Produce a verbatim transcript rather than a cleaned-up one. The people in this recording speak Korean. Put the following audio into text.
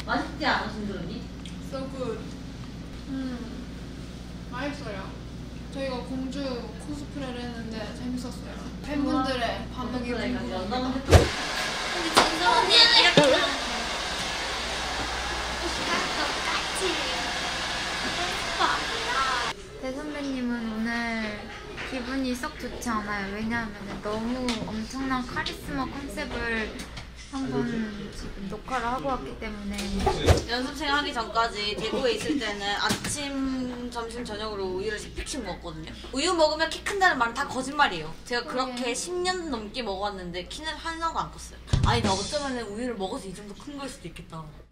맛있지 않아, 진솔언니? So good. 음, 맛있어요. 저희가 공주 코스프레를 했는데 재밌었어요. 팬분들의 반응이 궁금해요. 근데 진솔언니는 이렇게 대선배님은 오늘 기분이 썩 좋지 않아요. 왜냐하면 너무 엄청난 카리스마 컨셉을 한번 지금 녹화를 하고 왔기 때문에. 연습생 하기 전까지 대구에 있을 때는 아침, 점심, 저녁으로 우유를 십 팩씩 먹었거든요. 우유 먹으면 키 큰다는 말은 다 거짓말이에요. 제가 그렇게 십 년 넘게 먹었는데 키는 하나도 안 컸어요. 아니 나 어쩌면 우유를 먹어서 이 정도 큰 걸 수도 있겠다.